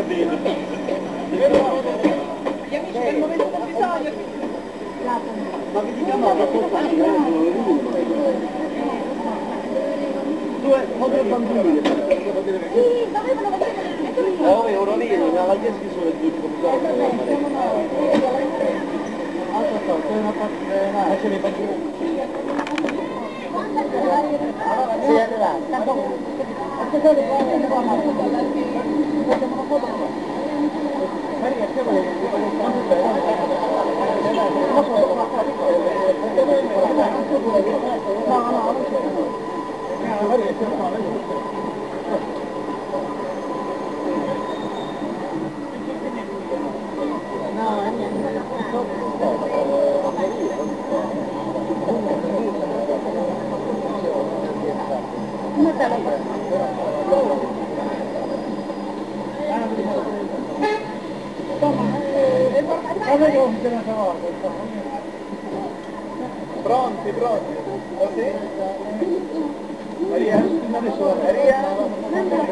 Gli amici del momento del bisogno. Ma vi diciamo la due bambini che Sì, dovevano vedere. oh, ero lì, non aveva chiesto che sono il giudice Pronti, pronti. Maria, Maria.